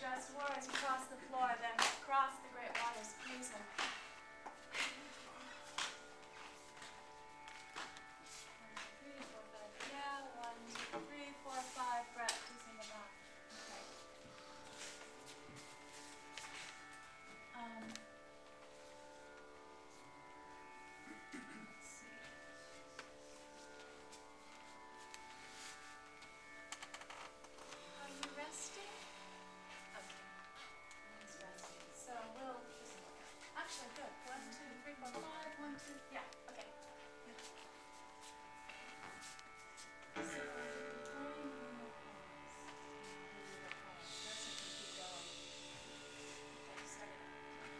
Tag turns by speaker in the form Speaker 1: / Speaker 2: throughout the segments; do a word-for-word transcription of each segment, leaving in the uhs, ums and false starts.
Speaker 1: just words across the floor, then cross the great waters, please. And three, four, five. Yeah, one, two, three, four, five. Breath, two single breath. Okay. Um, let's see. Are you resting? Okay. He's resting. So we'll just actually good. One, two, three, four, five. One, two. Yeah. Okay. Good. So I'm trying to pause. That's if you keep going. Okay, start it up.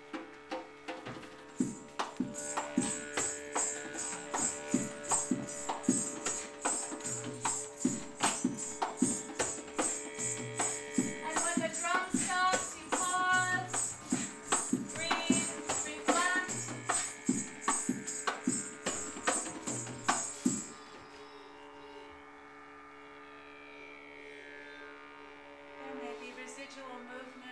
Speaker 1: And when the drum stops, you pause, breathe, reflect. There may be residual movement